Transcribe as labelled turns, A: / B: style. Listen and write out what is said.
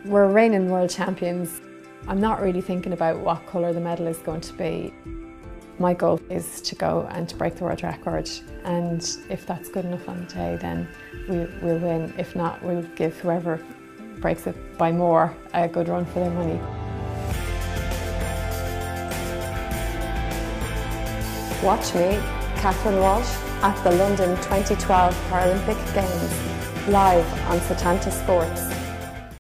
A: We're reigning world champions. I'm not really thinking about what colour the medal is going to be. My goal is to go and to break the world record, and if that's good enough on the day, then we'll win. If not, we'll give whoever breaks it by more a good run for their money.
B: Watch me, Catherine Walsh, at the London 2012 Paralympic Games, live on Setanta Sports.